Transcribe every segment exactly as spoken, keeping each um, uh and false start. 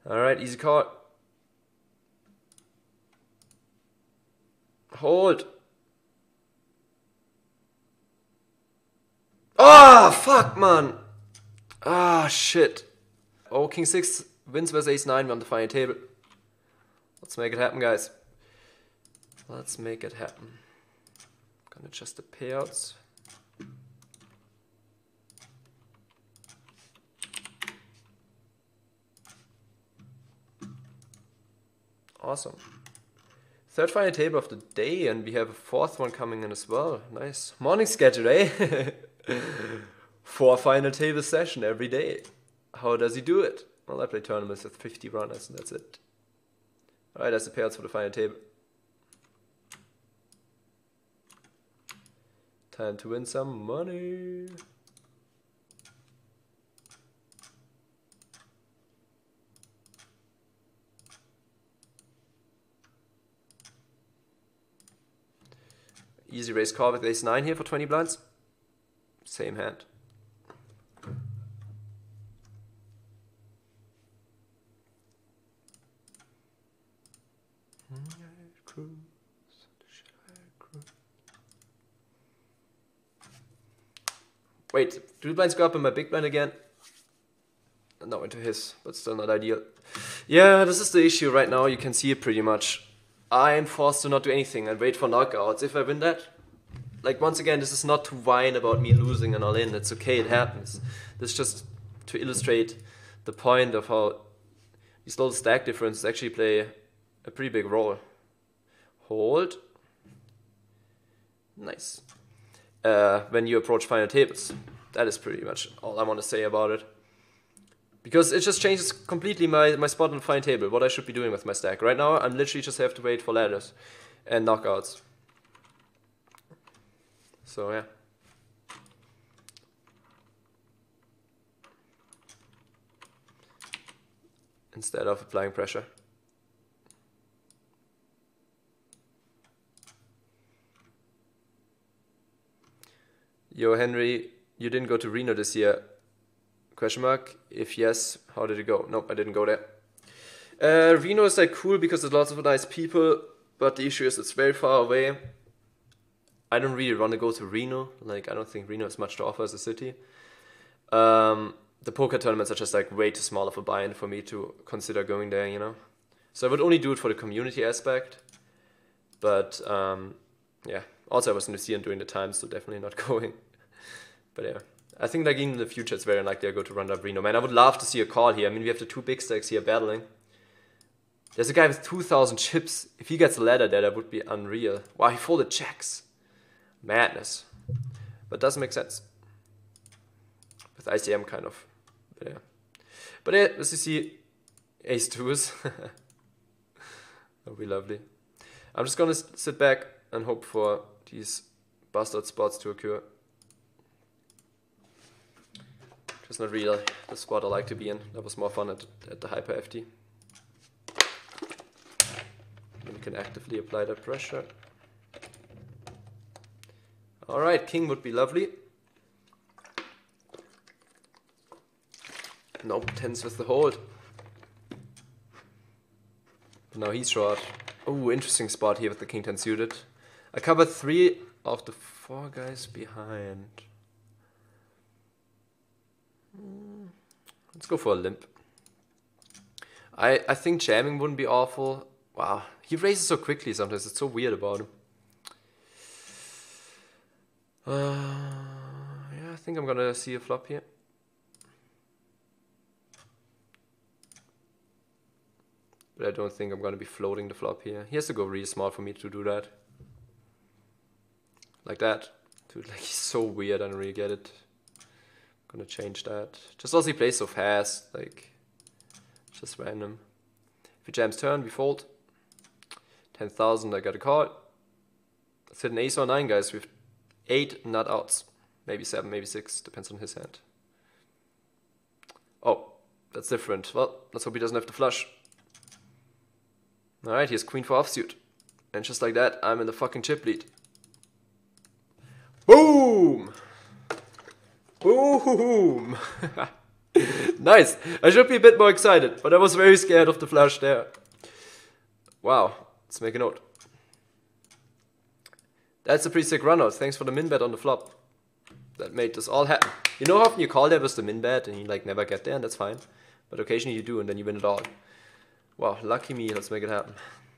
Alright, easy call. Hold. Ah, oh, fuck, man. Ah, shit. Oh, King six wins versus Ace nine on the final table. Let's make it happen, guys. Let's make it happen. Gonna adjust the payouts. Awesome. Third final table of the day, and we have a fourth one coming in as well. Nice. Morning schedule, eh? Four final table session every day. How does he do it? Well, I play tournaments with fifty runners, and that's it. Alright, that's the payouts for the final table. Time to win some money. Easy raise call with ace nine here for twenty blinds. Same hand. Wait, do the blinds go up in my big blind again? No, into his, but still not ideal. Yeah, this is the issue right now. You can see it pretty much. I'm forced to not do anything and wait for knockouts. If I win that, like once again, this is not to whine about me losing and all in. It's okay, it happens. This is just to illustrate the point of how these little stack differences actually play a pretty big role. Hold. Nice. Uh, when you approach final tables. That is pretty much all I want to say about it. Because it just changes completely my, my spot on the final table, what I should be doing with my stack. Right now, I'm literally just have to wait for ladders and knockouts. So, yeah. Instead of applying pressure. Yo, Henry, you didn't go to Reno this year. Question mark. If yes, how did it go? Nope, I didn't go there. Uh, Reno is like cool because there's lots of nice people, but the issue is it's very far away. I don't really want to go to Reno. Like, I don't think Reno has much to offer as a city. Um, the poker tournaments are just like way too small of a buy-in for me to consider going there, you know? So I would only do it for the community aspect. But, um, yeah. Also, I was in New Zealand during the time, so definitely not going. But yeah. I think like in the future it's very unlikely I go to Roundup Reno. Man, I would love to see a call here. I mean, we have the two big stacks here battling. There's a guy with two thousand chips. If he gets a ladder there, that would be unreal. Wow, he folded checks. Madness. But doesn't make sense. With I C M kind of. But yeah. But yeah, as you see, ace twos. That would be lovely. I'm just gonna sit back and hope for these bastard spots to occur. Just not really the spot I like to be in. That was more fun at, at the Hyper F T. Then you can actively apply that pressure. Alright, king would be lovely. Nope, tens with the hold. But now he's short. Oh, interesting spot here with the king ten suited. I covered three of the four guys behind. Let's go for a limp. I, I think jamming wouldn't be awful. Wow, he raises so quickly sometimes. It's so weird about him. Uh, yeah, I think I'm gonna see a flop here. But I don't think I'm gonna be floating the flop here. He has to go really small for me to do that. Like that. Dude, like he's so weird, I don't really get it. Gonna change that. Just also he plays so fast, like just random. If he jams turn, we fold. ten thousand, I got a call. Let's hit an ace or nine, guys. With eight nut outs. Maybe seven, maybe six, depends on his hand. Oh, that's different. Well, let's hope he doesn't have to flush. Alright, here's queen for offsuit. And just like that, I'm in the fucking chip lead. Boom! Boom! Nice. I should be a bit more excited, but I was very scared of the flush there. Wow. Let's make a note. That's a pretty sick run out. Thanks for the min bet on the flop. That made this all happen. You know how often you call there with the min bet and you like never get there, and that's fine. But occasionally you do and then you win it all. Wow, lucky me. Let's make it happen.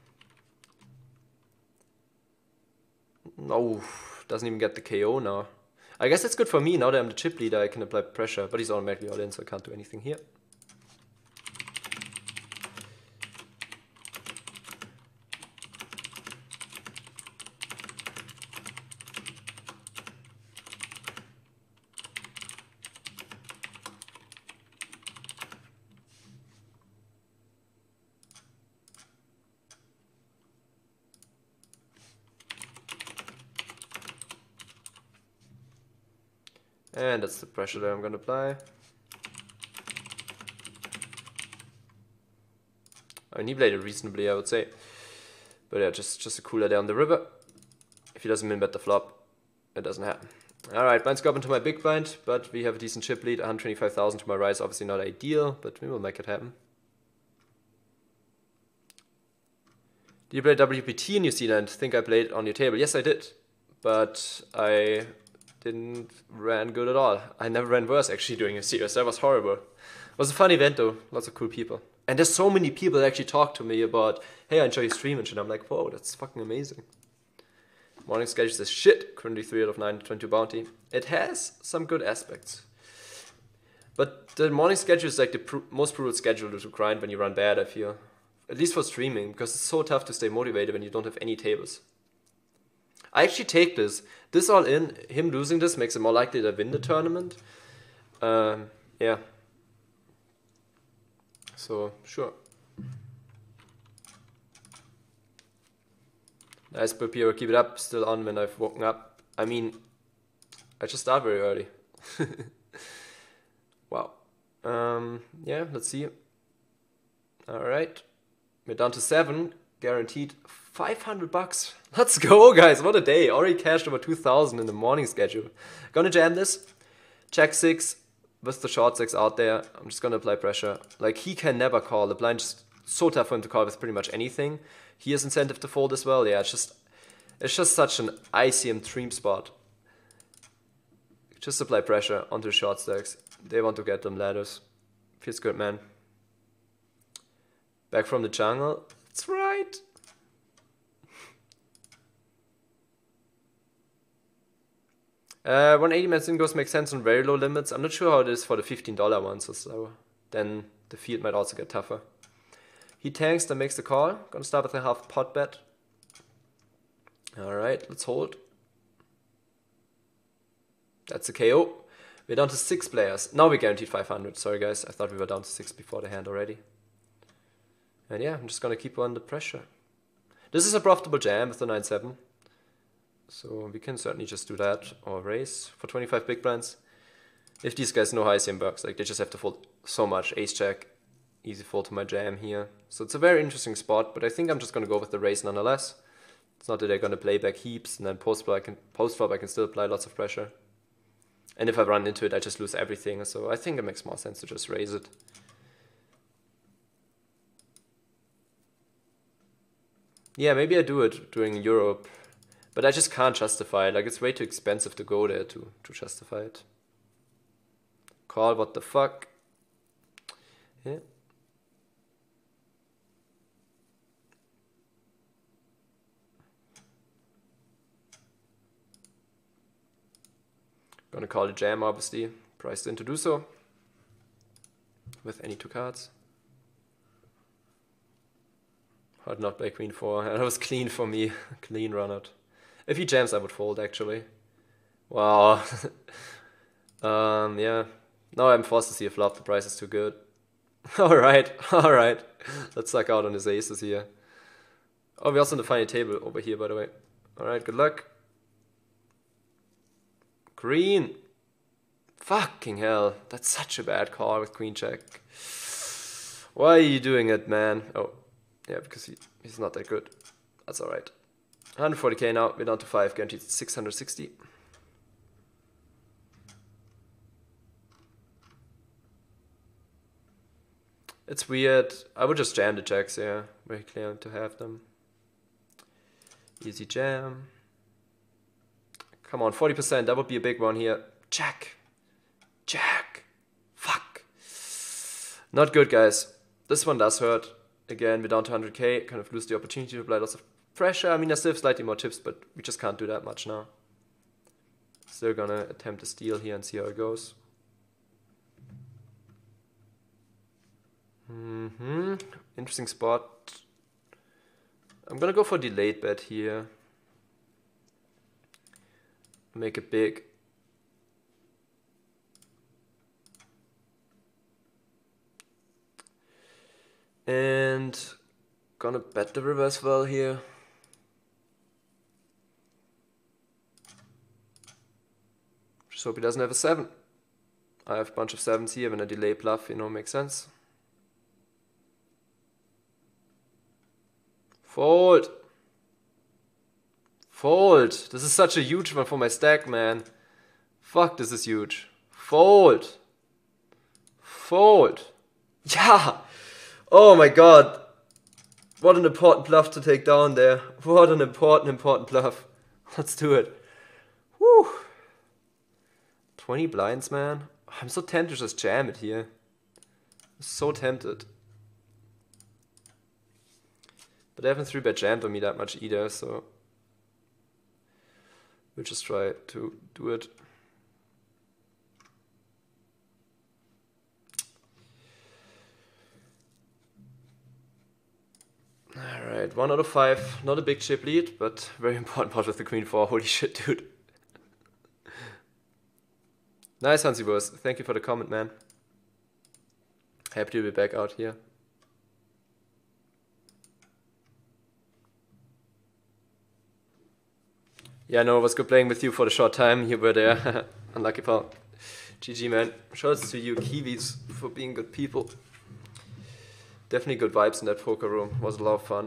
No, doesn't even get the K O now. I guess that's good for me. Now that I'm the chip leader, I can apply pressure, but he's automatically all in, so I can't do anything here. And that's the pressure that I'm going to apply. I mean, he played it reasonably, I would say. But yeah, just, just a cooler down the river. If he doesn't min bet the flop, it doesn't happen. Alright, blinds go up into my big blind, but we have a decent chip lead. one hundred twenty-five thousand to my rise, obviously not ideal, but we will make it happen. Did you play W P T in New Zealand? Think I played on your table? Yes, I did. But I didn't ran good at all. I never ran worse actually during a series. That was horrible. It was a fun event though. Lots of cool people. And there's so many people that actually talk to me about, hey, I enjoy your stream and shit. I'm like, whoa, that's fucking amazing. Morning schedule says shit. Currently three out of nine, twenty bounty. It has some good aspects. But the morning schedule is like the pr most brutal schedule to grind when you run bad, I feel. At least for streaming, because it's so tough to stay motivated when you don't have any tables. I actually take this. This all in, him losing this makes it more likely to win the tournament. Um, yeah. So, sure. Nice, Papiro, keep it up. Still on when I've woken up. I mean, I just start very early. Wow. Um, yeah, let's see. Alright. We're down to seven. Guaranteed five hundred bucks. Let's go, guys. What a day. Already cashed over two thousand in the morning schedule. Gonna jam this. Check six with the short six out there. I'm just gonna apply pressure. Like, he can never call. The blind is so tough for him to call with pretty much anything. He has incentive to fold as well. Yeah, it's just it's just such an I C M dream spot. Just apply pressure onto the short stacks. They want to get them ladders. Feels good, man. Back from the jungle. That's right. Uh, one eighty man sin goes makes sense on very low limits. I'm not sure how it is for the fifteen dollar ones or so. Then the field might also get tougher. He tanks, then makes the call. Gonna start with a half pot bet. Alright, let's hold. That's a K O. We're down to six players. Now we guaranteed five hundred. Sorry guys, I thought we were down to six before the hand already. And yeah, I'm just gonna keep on the pressure. This is a profitable jam with the nine seven. So we can certainly just do that or raise for twenty-five big blinds. If these guys know how I C M works, like they just have to fold so much. Ace jack, easy fold to my jam here. So it's a very interesting spot, but I think I'm just gonna go with the raise nonetheless. It's not that they're gonna play back heaps and then post flop I can post flop I can still apply lots of pressure. And if I run into it, I just lose everything. So I think it makes more sense to just raise it. Yeah, maybe I do it during Europe. But I just can't justify it. Like, it's way too expensive to go there to, to justify it. Call, what the fuck? Yeah. Gonna call it jam, obviously. Priced in to do so. With any two cards. Hard not play queen four. That was clean for me. Clean run out. If he jams, I would fold, actually. Wow. um, yeah. Now I'm forced to see a flop. The price is too good. Alright, alright. Let's suck out on his aces here. Oh, we also have a funny table over here, by the way. Alright, good luck. Green. Fucking hell. That's such a bad call with queen check. Why are you doing it, man? Oh, yeah, because he, he's not that good. That's alright. one hundred forty K now, we're down to five, guaranteed six hundred sixty. It's weird. I would just jam the jacks, yeah. Very clear to have them. Easy jam. Come on, forty percent. That would be a big one here. Jack. Jack. Fuck. Not good, guys. This one does hurt. Again, we're down to one hundred K. Kind of lose the opportunity to apply lots of pressure. I mean, I still have slightly more chips, but we just can't do that much now. Still gonna attempt a steal here and see how it goes. Mm-hmm. Interesting spot. I'm gonna go for delayed bet here. Make it big. And gonna bet the river as well here. Just hope he doesn't have a seven. I have a bunch of sevens here when a delay bluff, you know, makes sense. Fold. Fold. This is such a huge one for my stack, man. Fuck, this is huge. Fold. Fold. Yeah. Oh my god. What an important bluff to take down there. What an important, important bluff. Let's do it. Woo. twenty blinds, man. I'm so tempted to just jam it here. I'm so tempted. But I haven't three bet jammed on me that much either, so we'll just try to do it. Alright, one out of five. Not a big chip lead, but very important pot with the queen four. Holy shit, dude. Nice, Hansi Wurst. Thank you for the comment, man. Happy to be back out here. Yeah, no, it was good playing with you for the short time you were there. Unlucky pal. G G, man. Shouts to you Kiwis for being good people. Definitely good vibes in that poker room. Was a lot of fun.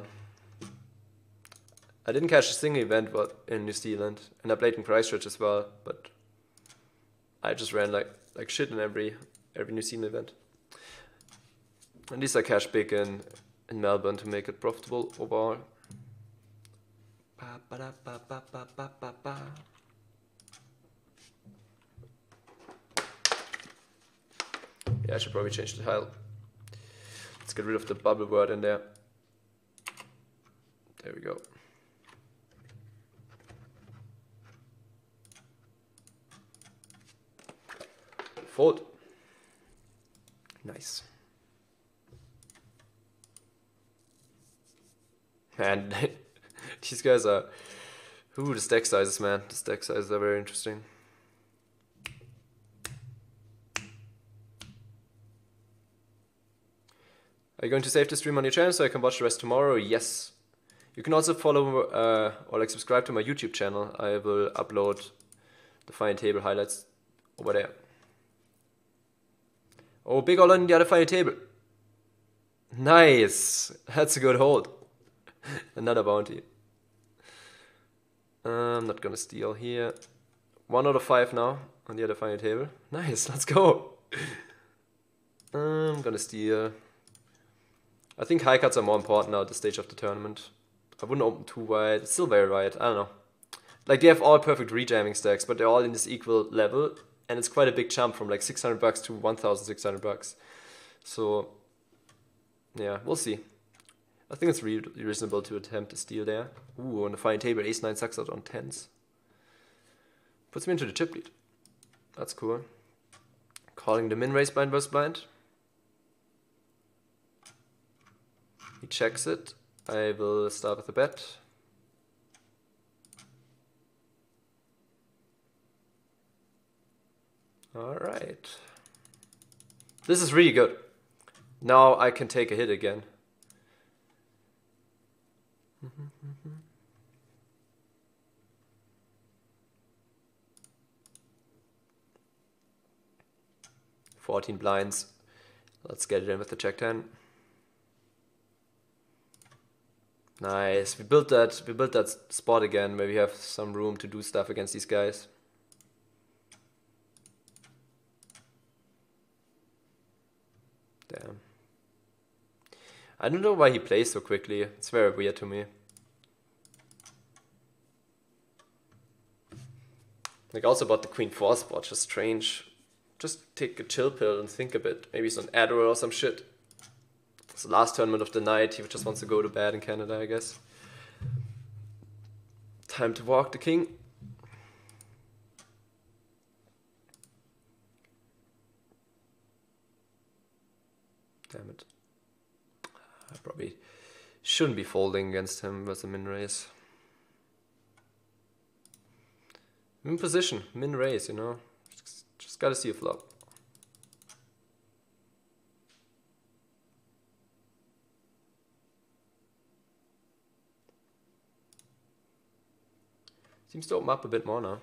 I didn't catch a single event but in New Zealand, and I played in Christchurch as well, but I just ran like like shit in every every New Zealand event. At least I cashed big in in Melbourne to make it profitable overall. Ba, ba, da, ba, ba, ba, ba, ba, ba. Yeah, I should probably change the tile. Let's get rid of the bubble word in there. There we go. Fold. Nice. Man, these guys are... Ooh, the stack sizes, man. The stack sizes are very interesting. Are you going to save the stream on your channel so I can watch the rest tomorrow? Yes. You can also follow uh, or like subscribe to my YouTube channel. I will upload the final table highlights over there. Oh, big all on the other final table. Nice. That's a good hold. Another bounty. I'm not gonna steal here. One out of five now on the other final table. Nice, let's go. I'm gonna steal. I think high cuts are more important now at this stage of the tournament. I wouldn't open too wide. It's still very wide. I don't know. Like, they have all perfect rejamming stacks, but they're all in this equal level. And it's quite a big jump from like six hundred bucks to one thousand six hundred bucks. So, yeah, we'll see. I think it's re reasonable to attempt a steal there. Ooh, on the final table, ace nine sucks out on tens. Puts me into the chip lead. That's cool. Calling the min raise blind versus blind. He checks it. I will start with a bet. Alright. This is really good. Now I can take a hit again. fourteen blinds. Let's get it in with the check ten. Nice. We built that we built that spot again where we have some room to do stuff against these guys. Damn. I don't know why he plays so quickly. It's very weird to me. Like also about the queen four spot, just strange. Just take a chill pill and think a bit. Maybe he's on Adderall or some shit. It's the last tournament of the night. He just wants to go to bed in Canada, I guess. Time to walk the king. Damn it. I probably shouldn't be folding against him with a min raise. Min position, min raise, you know. Just, just gotta see a flop. Seems to open up a bit more now.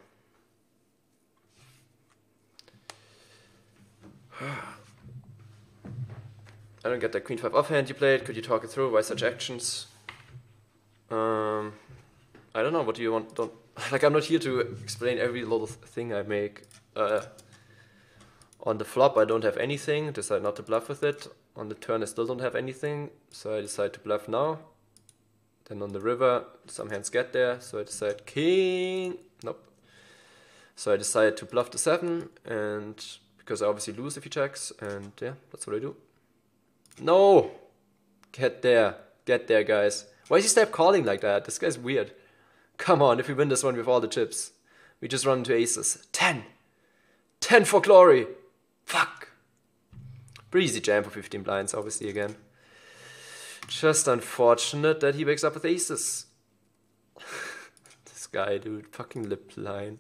I don't get that queen five offhand you played. Could you talk it through? Why such actions? Um, I don't know. What do you want? Don't like. I'm not here to explain every little thing I make. Uh, on the flop, I don't have anything. Decide not to bluff with it. On the turn, I still don't have anything. So I decide to bluff now. Then on the river, some hands get there. So I decide king. Nope. So I decide to bluff the seven, and because I obviously lose if he checks, and yeah, that's what I do. No! Get there. Get there, guys. Why is he step calling like that? This guy's weird. Come on, if we win this one with all the chips. We just run into aces. ten! ten for glory! Fuck! Pretty easy jam for fifteen blinds, obviously, again. Just unfortunate that he wakes up with aces. This guy, dude. Fucking lip line.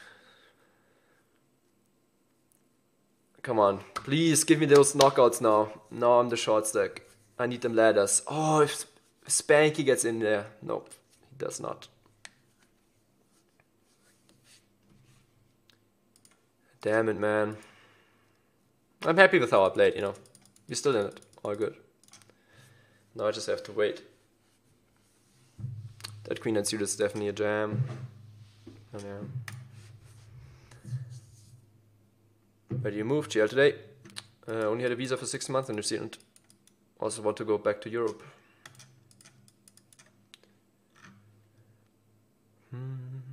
Come on, please give me those knockouts now. Now I'm the short stack. I need them ladders. Oh, if Spanky gets in there. Nope, he does not. Damn it, man. I'm happy with how I played, you know. We're still in it. All good. Now I just have to wait. That queen and suit is definitely a jam. Oh, yeah. Where do you move? G L today. Uh, only had a visa for six months in New Zealand. Also want to go back to Europe. Hmm.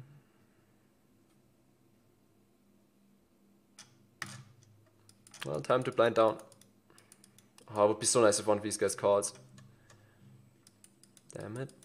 Well, time to blind down. Oh, it would be so nice if one of these guys calls. Damn it.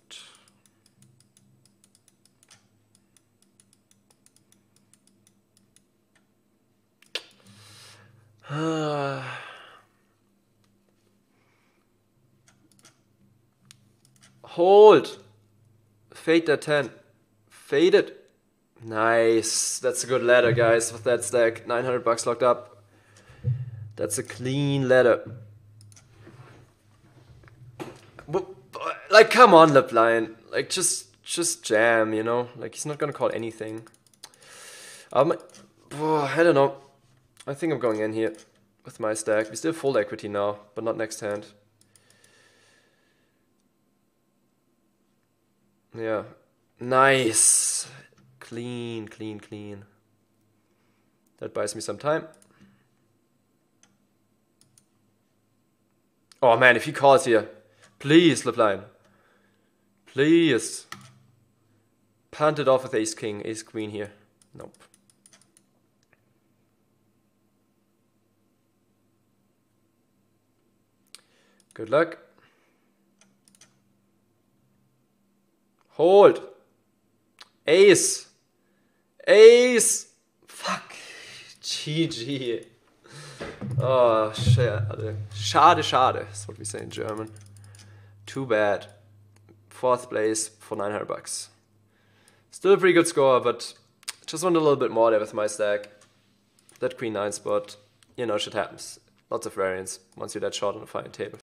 Hold. Fade that ten. Fade it. Nice. That's a good ladder, guys, with that stack. nine hundred bucks locked up. That's a clean ladder. Like, come on, lip line. Like, just, just jam, you know? Like, he's not gonna call anything. Um, oh, I don't know. I think I'm going in here with my stack. We still fold equity now, but not next hand. Yeah. Nice. Clean, clean, clean. That buys me some time. Oh man, if he calls here. Please, lip line. Please. Punt it off with ace king, ace queen here. Nope. Good luck. Hold. Ace. Ace. Fuck. G G. Oh, schade. Schade, schade. That's what we say in German. Too bad. Fourth place for nine hundred bucks. Still a pretty good score, but just want a little bit more there with my stack. That queen nine spot, you know, shit happens. Lots of variance once you're that short on the final table.